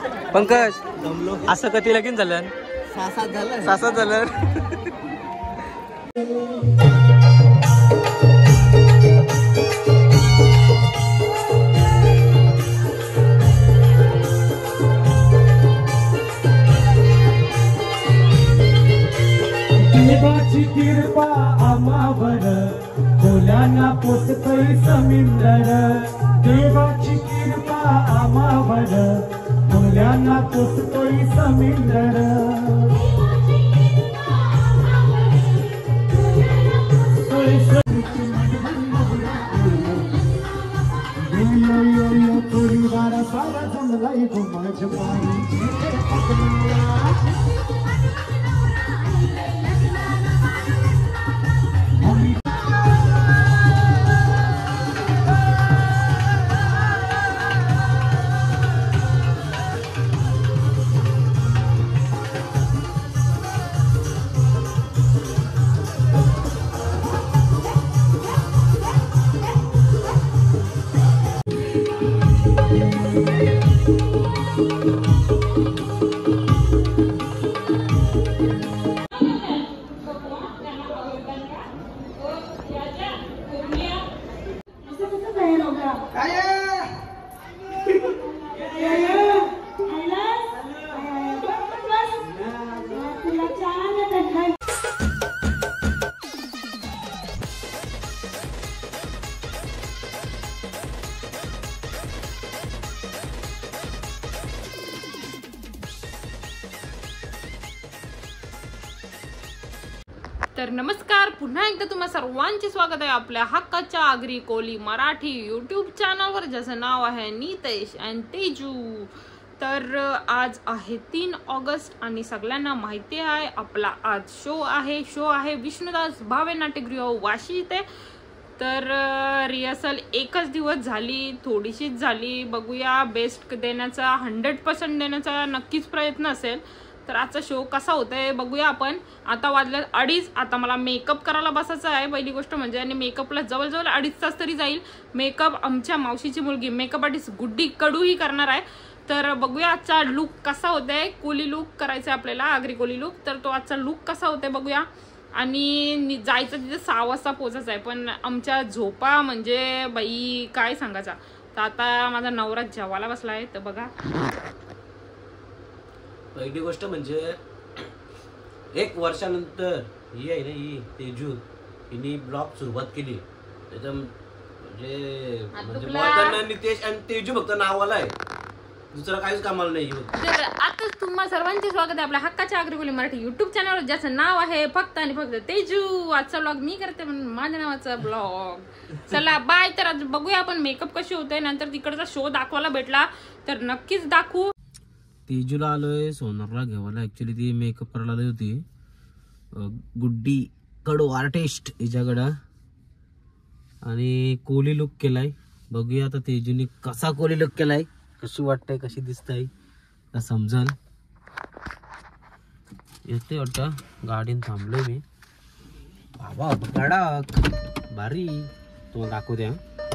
पंकज असं कधी लगीन झालं? 6-7 झालं. देवाची कृपा आम्हावर बोलांना पोचतोय समिंदर. देवाची कृपा आम्हावर बोलांना पोचतोय समिंदर. परिवार सारा जमलाय घुमाच पाहिजे. तर नमस्कार, पुन्हा एकदा तुम्हा सर्वांचे स्वागत आहे आपल्या हक्काच्या आगरी कोली मराठी यूट्यूब चॅनलवर, ज्याचं नाव आहे नितेश अँड तेजू. तर आज आहे 3 ऑगस्ट आणि सगळ्यांना माहिती आहे आपला आज शो आहे विष्णुदास भावे नाट्यगृह वाशी इथे. तर रिहर्सल एकच दिवस झाली, थोडीशीच झाली. बघूया, बेस्ट देण्याचा 100% देण्याचा नक्कीच प्रयत्न असेल. तर आजचा शो कसा होतोय बघूया आपण. आता वाजले 2:30. आता मला मेकअप करायला बसायचं आहे पहिली गोष्ट म्हणजे, आणि मेकअपला जवळजवळ 2.5 तास तरी जाईल. मेकअप आमच्या मावशीची मुलगी मेकअप आर्टिस्ट गुड्डी कडू ही करणार आहे. तर बघूया आजचा लुक कसा होतोय. कोली लुक करायचा आपल्याला, आगरी कोली लुक. तर तो आजचा लुक कसा होतोय बघूया. आणि जायचं तिथे 6 वाजता पोहोचायचं आहे. पण आमच्या झोपा म्हणजे बाई काय सांगायचा. तर आता माझा नवरा जेवायला बसलाय. तर बघा, पहिली गोष्ट म्हणजे 1 वर्षानंतर ही आहे ना, ही तेजू हिने ब्लॉग सुरुवात केली. त्याच्या म्हणजे नितेश आणि तेजू फक्त नावाला आहे, दुसरं काहीच कामाला नाही. तर आता तुम्हा सर्वांचे स्वागत आहे आपल्या हक्काच्या आगरी कोली मराठी युट्यूब चॅनलवर, ज्याचं नाव आहे फक्त आणि फक्त तेजू. आजचा ब्लॉग मी करते म्हणून माझ्या नावाचा ब्लॉग. चला बाय. तर आज बघूया आपण मेकअप कशी होते. नंतर तिकडचा शो दाखवायला भेटला तर नक्कीच दाखवू. तेजूला आलोय सोनारला घेवायला. ऍक्च्युली ती मेकअप करायला आली होती, गुड्डी कडू आर्टिस्ट हिच्याकडं. आणि कोली लुक केलाय. बघूया आता तेजूने कसा कोली लुक केलाय, कशी वाटतंय, कशी दिसतंय समजल. येते वाटतं गाडीन थांबलोय मी. बाबा कडक भारी, तुम्हाला दाखवते.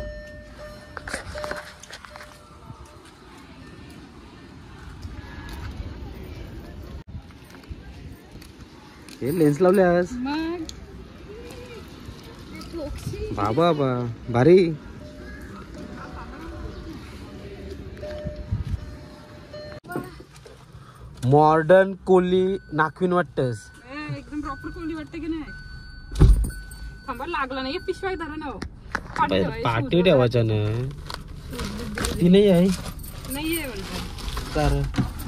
लेन्स लावल्यास बाबा भारी. मॉडर्न कोली नाखवीन वाटतस. एकदम प्रॉपर कोली वाटते की नाही. थांबा लागला नाही, पिशवाय धरा ना. पाठी ठेवायच्या ना, ती नाही आहे तर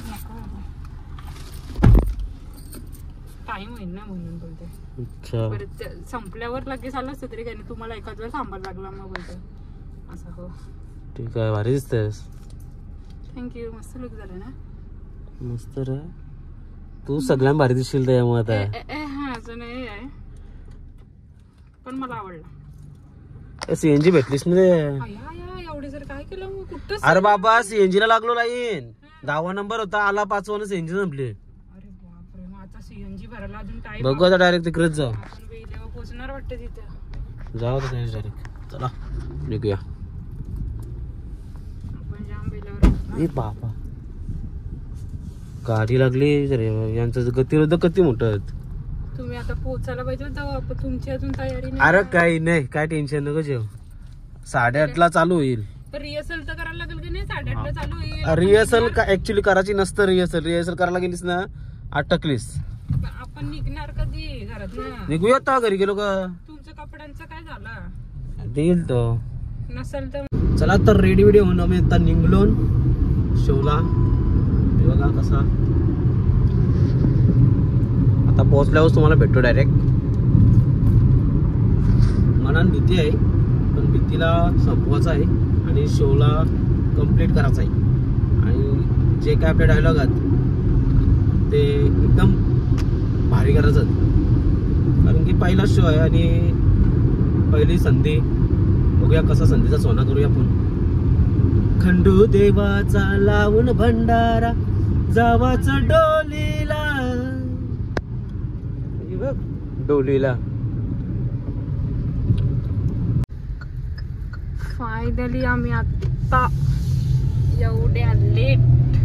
टाइम होईल ना म्हणून बोलते. अच्छा, संपल्यावर लगेच आलं असतं तरी काही नाही. तुम्हाला एखाद वेळ थांबायला लागला मग बोलते असं. हो ठीक आहे, भारी दिसतेस. थँक्यू. मस्त लुक झालं ना. मस्त रे, तू सगळ्यात भारी दिसशील त्यामुळे आता. हा असं नाही आहे, पण मला आवडला. सीएनजी भेटलीस ना एवढे जर काय केलं मग कुठं. अरे बाबा सीएनजी ला लागलो लाईन. 10वा नंबर होता, आला 5वानं सीएनजी संपली. अरे बापरे, मग आता सीएनजी भरायला अजून टाइम. बघू आता डायरेक्ट तिकडेच जाऊ. आपण पोहोचणार वाटतं तिथे. जाऊ आता डायरेक्ट. चला निघूया. आपण जाम बेलावर. ए बाबा गाडी लागली रे यांचं गतिरोधक किती मोठं. तुम्ही आता पोहोचायला पाहिजे तेव्हा तुमची अजून तयारी नाही. अरे काही नाही, काय टेन्शन नको जेव. 8:30ला चालू होईल. रिहर्सल तर करायला लागेल की नाही? 8:30ला चालू होईल. रिहर्सल का ऍक्च्युली करायची नसतं. रिहर्सल करायला गेलीस ना अटकलीस. आपण निघणार कधी घरात ना? निघूया आता, घरी गेलो का. तुमचं कपड्यांचं काय झालं? देईल तो नसेल तर चला तर रेडी व्हिडिओ म्हणून आम्ही आता निघलो शोला. बघा कसा आता पोहोचल्यावर तुम्हाला भेटतो डायरेक्ट. मनात भीती आहे पण भीतीला संपवायचं आहे आणि शोला कम्प्लीट करायचा आहे. आणि जे काय आपले डायलॉग आहेत ते एकदम भारी करायचं, कारण की पहिला शो आहे आणि पहिली संधी. बघूया कसा संधीचा सोना करूया आपण. खंडू देवाचा लावून भंडारा जावाच डोलीला. डोलीला फायनली आम्ही आता एवढ्या लेट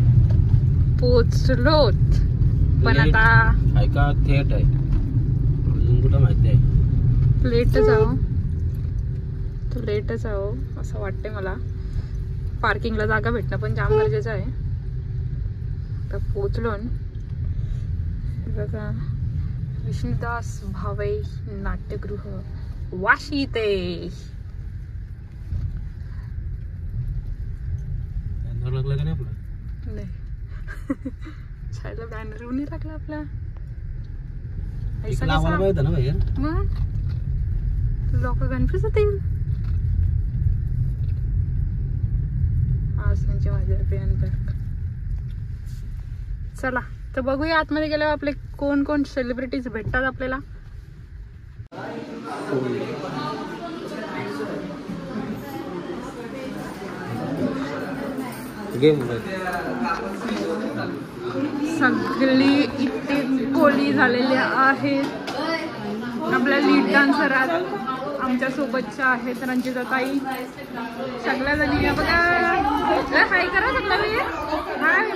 पोचलोत. पण आता ऐका थेट आहे अजून कुठं माहिती आहे. लेटच आहो असं वाटतंय मला. पार्किंगला जागा भेटणं पण जाम गरजेचं आहे. आता पोचलो बघा. विष्णुदास भावे नाट्यगृह वाशी ते. लागला का नाही आपला? नाही छायला बॅनर नाही लागला आपला. लावायला पाहिजे ना बाहेर. मग लोक कन्फ्युज होतील. चला तर बघूया आतमध्ये गेल्यावर आपले कोण कोण सेलिब्रिटीज भेटतात आपल्याला. सगळी इथे कोली झालेली आहेत. आपल्या लीड डान्सर आमच्या सोबतच्या आहेत रंजिता ताई. सगळ्या जणी बघा हाय करा सगळ्या. हाय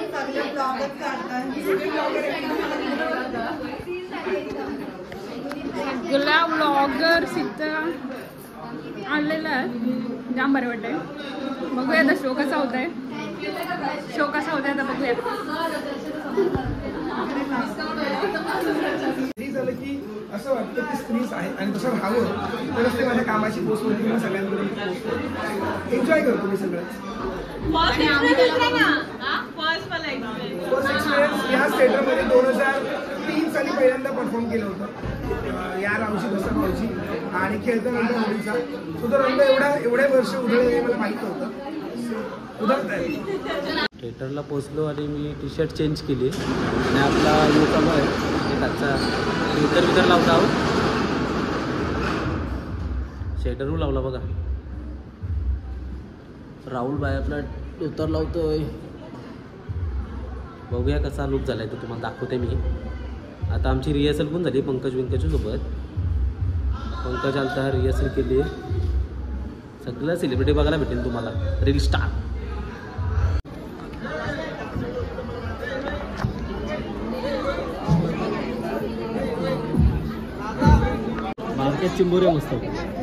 सगळ्या ब्लॉगर्स इथं आलेला आहे. जाम बरं वाटतंय. बघूया आता शो कसा होत आहे. आता बघूया. झालं की असं वाटतं की स्त्रीच आहे आणि तसं राहावं तरच ते माझ्या कामाची पोस्ट होती. मी सगळ्यांपर्यंत एन्जॉय करतो मी सगळं. फर्स्ट एक्सपिरियन्स या थिएटरमध्ये 2003 साली पहिल्यांदा परफॉर्म केलं होतं. या रावची दसरा भाऊची आणि खेळता रंग होळीचा. तो तो रंग एवढ्या वर्ष उधळले मला माहीत नव्हतं. उधळत आहे. थिएटरला पोचलो आणि मी टी शर्ट चेंज केली आणि आपला युकम आहे त्याचा वितर लावला आहोत. शेटरू लावला बघा. राहुल भाई आपला उतर लावतोय. बघूया कसा लुक झालाय तो तुम्हाला दाखवते मी. आता आमची रिहर्सल पण झाली पंकज सोबत. पंकज आलता रिहर्सल केली. सगळं सेलिब्रिटी बघायला भेटेल तुम्हाला. रील स्टार चिंबोरे मस्त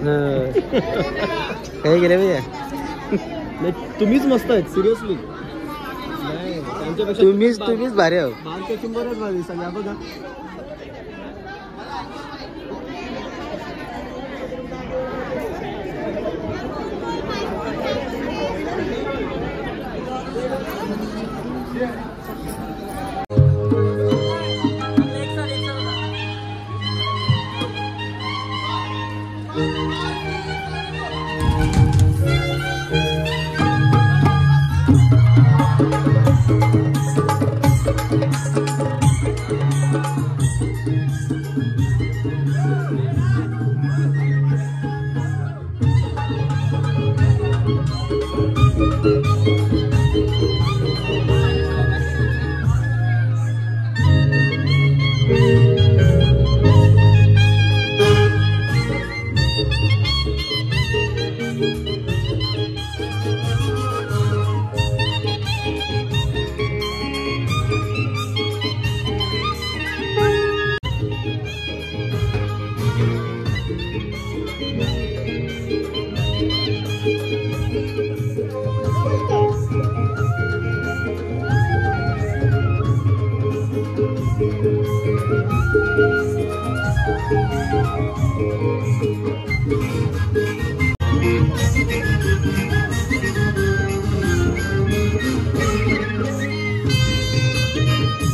काय गेले भैया. नाही तुम्हीच मस्त आहेत सिरियसली. तुम्हीच भारी आहो. बारक्या चिंबोऱ्याच भारी सगळ्या बघा.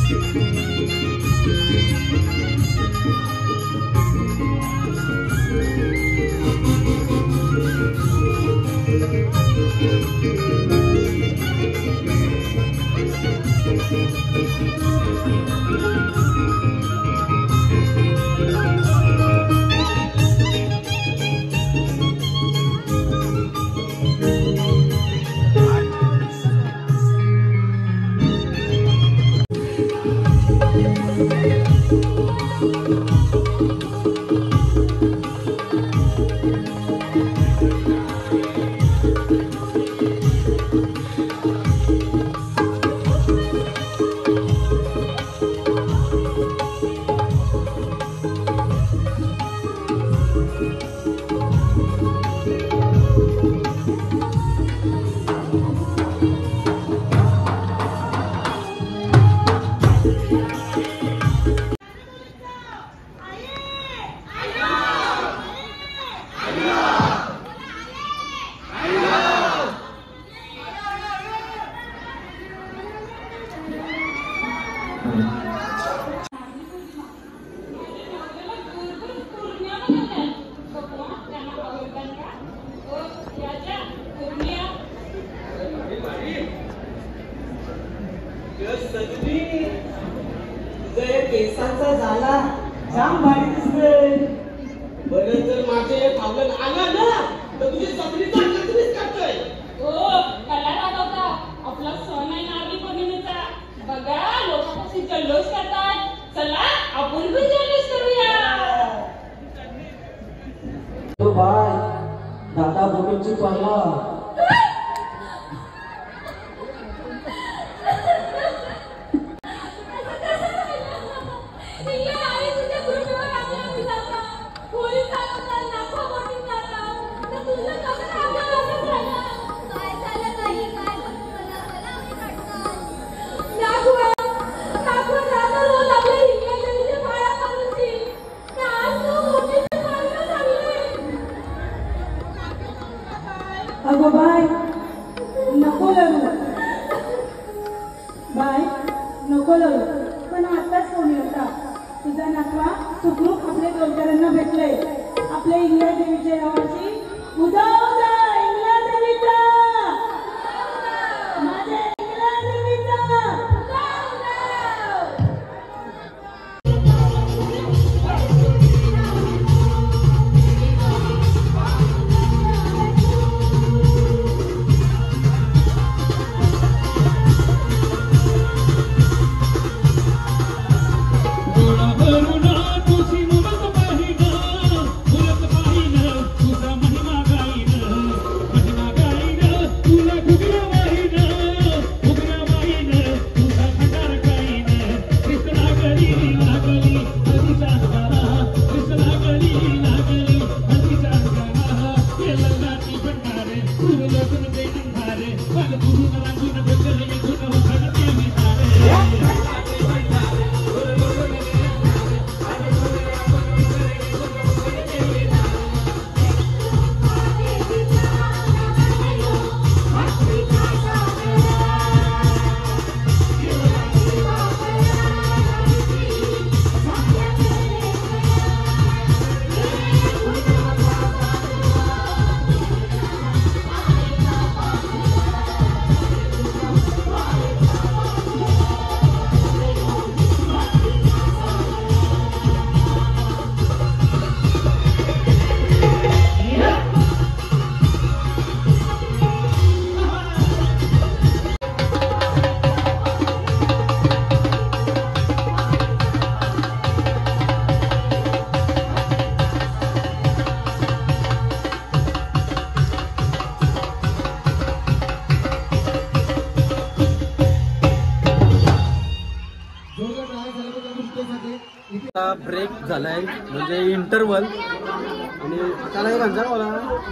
केसांचा झाला जाम भारी दिसतोय. बरं जर माझे पावलं आला ना तर तुझी सगळी चांगलीच करतोय. हो कला रागवता आपला सण आहे नारळी पौर्णिमेचा. बघा लोक कशी जल्लोष करतात. चला आपण पण जल्लोष करूया. बाय दादा बोलूची पाला अगो बाय नको लढू बाय नको लढू पण आताच फोन होता तुझा नातवा सुखरूप आपल्या दोनचारांना भेटलंय. आपल्या इंग्लिश देवीच्या नावाची उदा उदा इंग्लिश देवीचा माझ्या इंग्लिश देवीचा ब्रेक झालाय म्हणजे इंटरवल आणि त्याला हे म्हणजा मला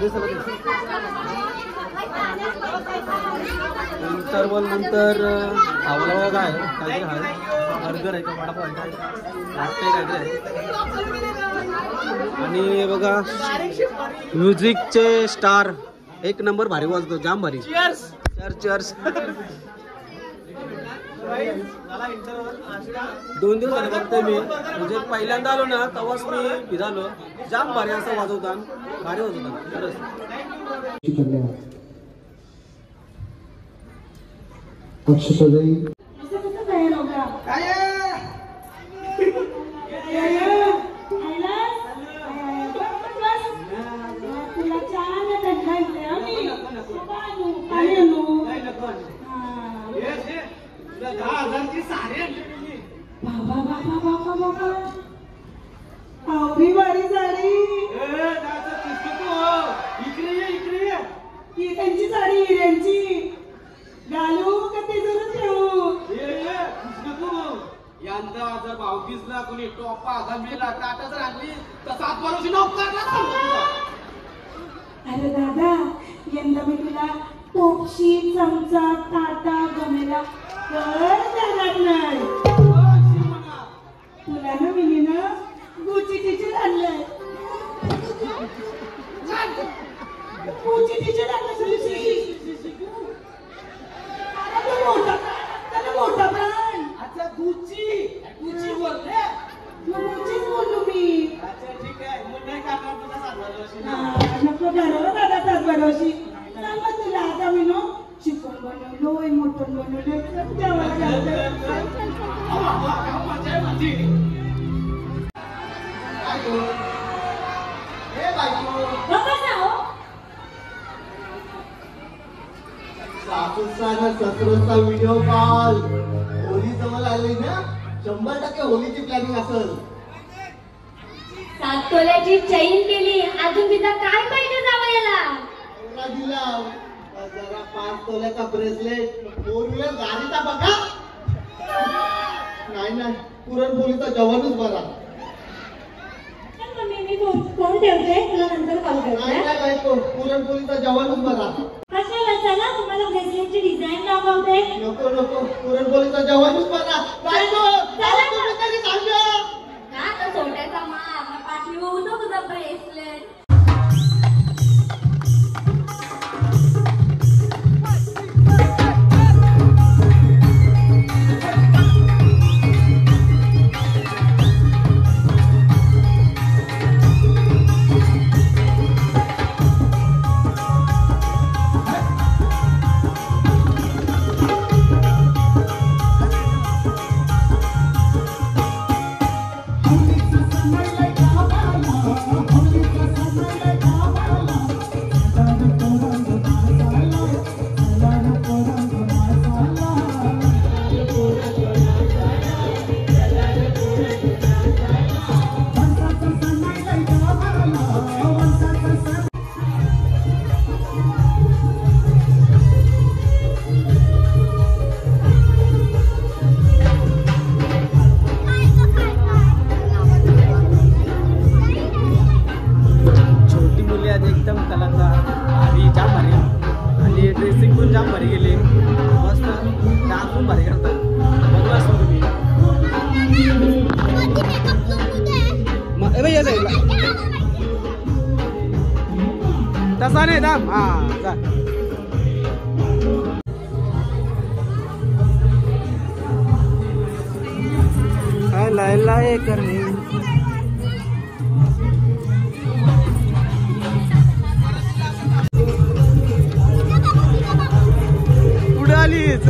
इंटरवल नंतर खावाला काय काहीतरी आहे बर्गर आहे का वडापाव आहे नाश्ते काहीतरी आहे. आणि बघा म्युझिकचे स्टार एक नंबर भारी वाजतो जाम भारी. चर्च 2 दिवस झाले बघतोय मी, म्हणजे पहिल्यांदा आलो ना तेव्हाच मी भिजालो. जाम भारी असं वाजवता, भारी वाजवतात खरंच. अक्षताई असं कसं तयार होता तुला छान आवडी वारी साडी ही त्यांची साडी हिऱ्यांची घालू का ते जरूर ठेवू यंदा जर भावकीसला कोणी टोपा गमेला टाटा जर आणली तर 7 वर्षी नोकरला. अरे दादा यंदा मी तुला टोपशी चमचा ताटा गमेला कर देणार नाही. तुला ना मी ना गुची टीचर आणलंय. गुची टीचर आणलं मोठा प्राण. अच्छा गुची बोलते. गुचीच बोलू मी. अच्छा ठीक आहे, मग नाही करणार तुला 7 वर्षी. नको करू दादा 7 वर्षी. सांगा तुला आता मी नो चिकन बनवलोय, मटण बनवलोय, जेवायला सतराचा व्हिडिओ कॉल. होली जवळ आली ना, 100% होलीची प्लॅनिंग असेल. 7 तोल्याची चैन केली, अजून तिचा काय पाहिजे जावयाला? दिला जरा 5 तोल्याचा ब्रेसलेट, 4 व्हीलर गाडीचा बघा. नाही पुरणपोळीचा जवानच बरा. मी फोन ठेवते, तुला नंतर कॉल करते. नाही बायको, पुरणपोळीचा जवानच बरा. कशाला? चला तुम्हाला ब्रेसलेटची डिझाईन दाखवते. नको पुरणपोळीचा जवानच बरा. बायको कधी सांगा का तर छोट्याचा मार पाठी होऊ नको तुझा ब्रेसलेट. तसा नाही दाम. लाय करणे उडालीच.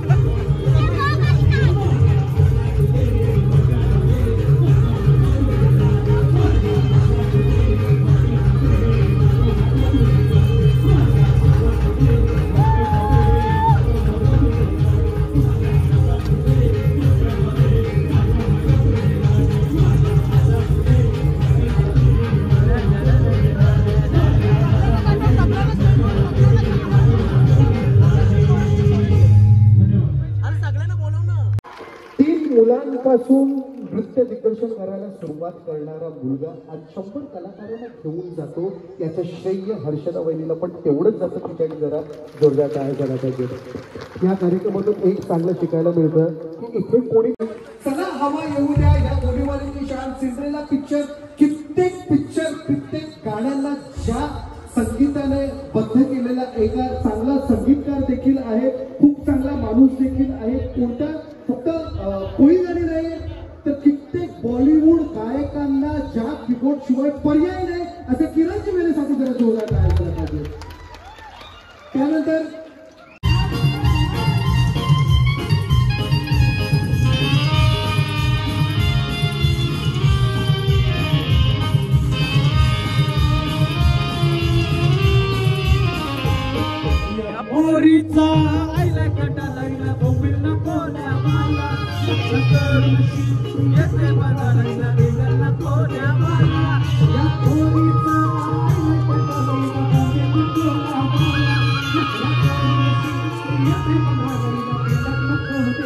मुलांपासून नृत्य दिग्दर्शन करायला सुरुवात करणारा मुलगा आज 100 कलाकारांना घेऊन जातो. याचं श्रेय हर्षदा वहिनीला पण तेवढंच जातं. तिच्याकडे जरा जोरदार आहे जरा पाहिजे. या कार्यक्रमातून एक चांगलं शिकायला मिळतं की इथे कोणी चला हवा येऊ द्या या गोडीवालीची शान सिंड्रेला पिक्चर कित्येक गाण्यांना ज्या संगीताने बद्ध केलेला एका चांगला संगीतकार देखील आहे, खूप चांगला माणूस देखील आहे. कोणता कोळी गाणी नाही तर कित्येक बॉलिवूड गायकांना ज्या कीबोर्ड शिवाय पर्याय नाही असे किरणची वेळेसाठी जरा जोरदार तयार केला पाहिजे. त्यानंतर पोरीचा आईला कटा लागला बोंबीला कोण्या माला येते मला लागला रिंगला कोण्या माला या पोरीचा आईला कटा लागला बोंबीला कोण्या माला येते मला लागला रिंगला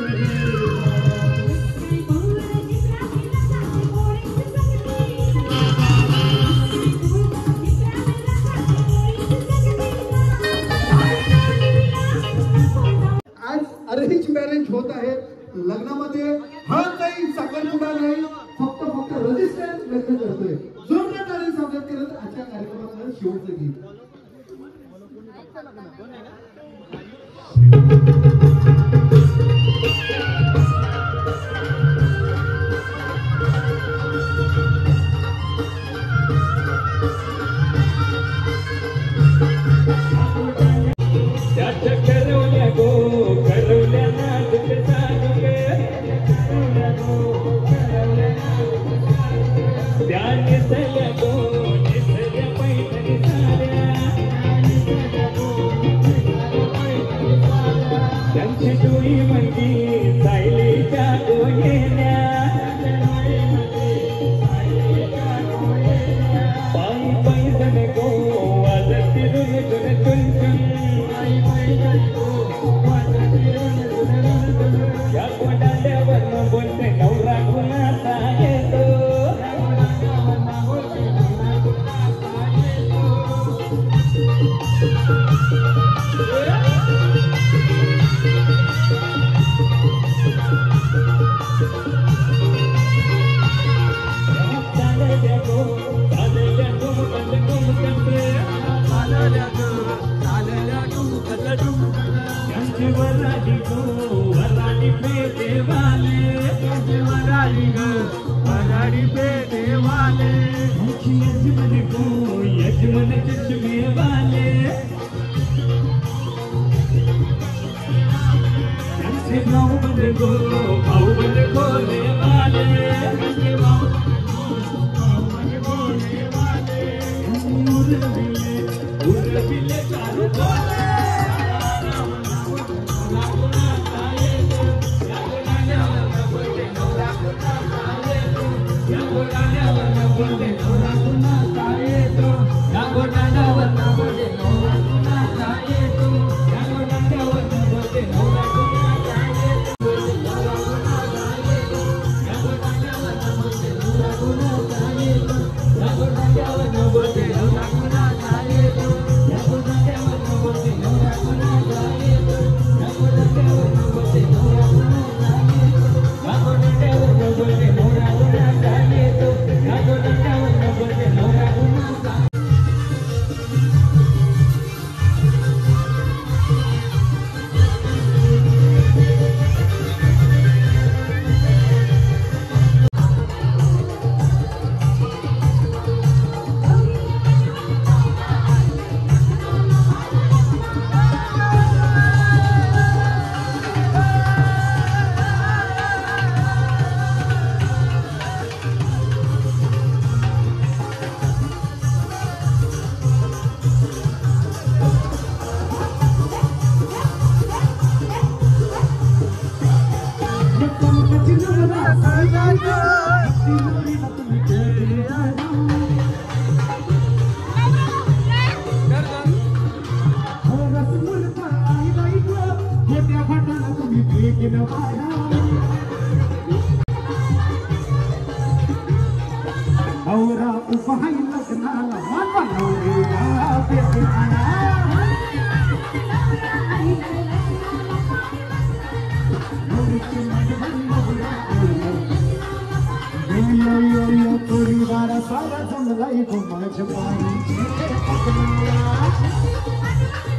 अरेंज मॅरेज होत आहे. लग्नामध्ये हळद नाही, साखरपुडा नाही, फक्त रजिस्टन्स लग्न करतोय. जोरदार ताली स्वागत करत आजच्या कार्यक्रमाचं शेवटचं गीत.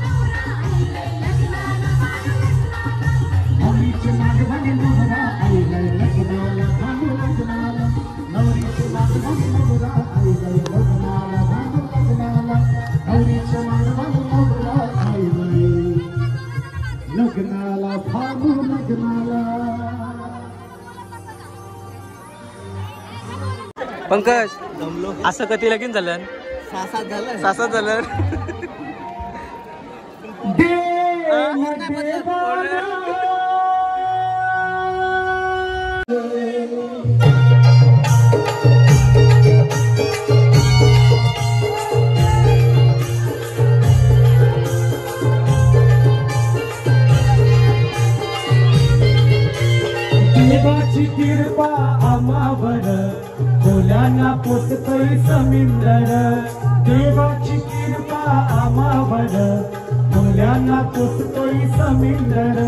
I पंकज असं कधी लगीन झालं? 6 झालं. देवाची कृपा आम्हावर बोलाना पोचतोय समिंदर. देवाची कृपा आम्हावर बोलाना पोचतोय समिंदर.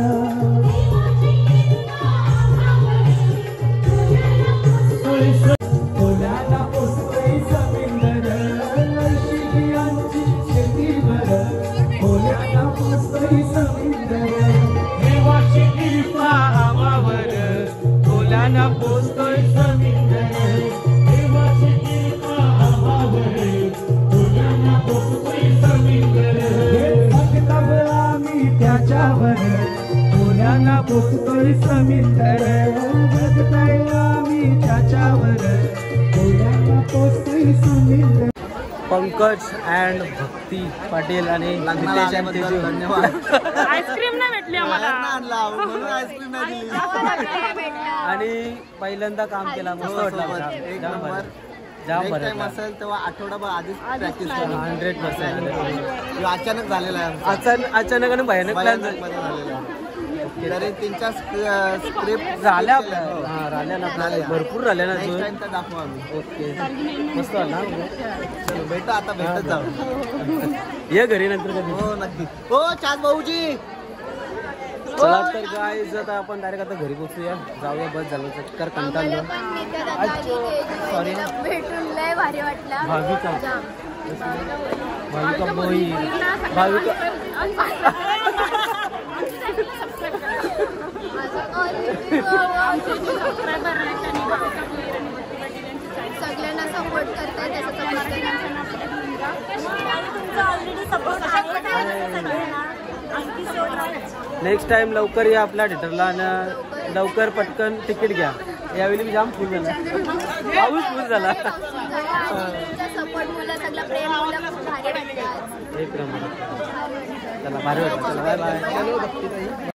बोलाना पोचतोय समिंदर. शेती आमची शेतीवर बोलाना पोचतोय समिंदर. देवाची कृपा आम्हावर बोलाना पोचतोय समिंदर. देवाची कृपा आम्हावर बोलाना पोचतोय समिंदर. भक्तावर आम्ही त्याच्यावर बोलाना पोचतोय समिंदर. भक्तावर आम्ही त्याच्यावर बोलाना पोचतोय समिंदर. पंकज अँड भक्ती पाटील आणि नितेश आणि तेजू. आईस्क्रीम नाही भेटली आम्हाला. आणि पहिल्यांदा काम केला, मस्त वाटलं. जाम बरं असेल तेव्हा आठवडाभर आधीच प्रॅक्टिस 100%. अचानक झालेला आहे. अचानक आणि भयानक प्लॅन झालेला आहे. तरी 3-4 स्क्रिप्ट झाल्या आपल्या. हा राहिल्या ना आपल्या, भरपूर राहिल्या ना नेक्स्ट अजून. टाइम तर दाखवू आम्ही. ओके मस्त वाटला. चलो भेटू आता, भेटत जाऊ. ये घरी नंतर कधी. हो नक्की. हो चांद भाऊजी. चला तर गाईज आता आपण डायरेक्ट आता घरी पोहोचूया. जाऊया, बस झालं चक्कर कंटाळलो. सॉरी भेटून लय भारी वाटला. भाविका बोई भाविका सगळ्यांना सपोर्ट करताय नेक्स्ट टाइम लवकर या आपल्या थिएटरला आणि लवकर पटकन तिकीट घ्या. यावेळी मी जाम फुल झाला, पाऊस फुल झाला. सपोर्ट मुलं सगळं प्रेम मुलं खूप भारी वाटतात. एक नंबर. चला भारी वाटतं. चला बाय बाय.